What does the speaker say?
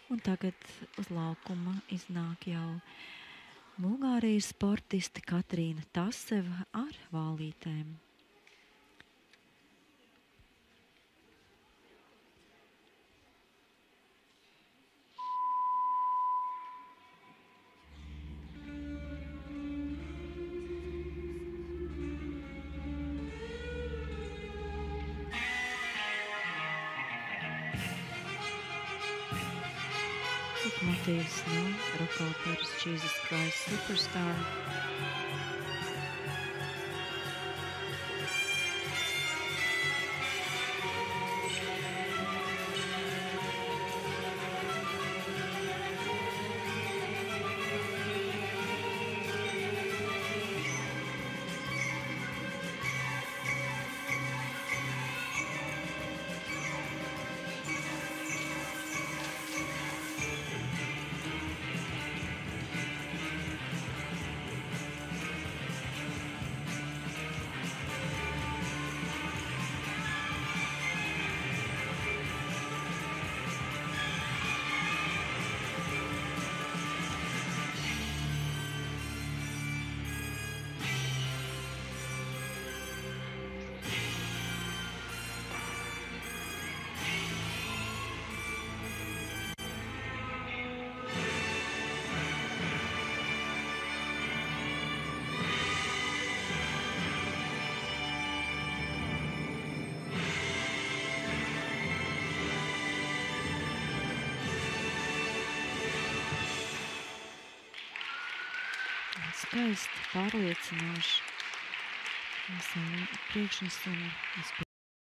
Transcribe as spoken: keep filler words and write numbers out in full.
Un tagad uz laukuma iznāk jau Bulgārijas sportisti Katrīna Taseva ar vālītēm. Motīvs no roka operas Jesus Christ Superstar. Skaisti, pārliecinoši. Mēs jau priekšnesumu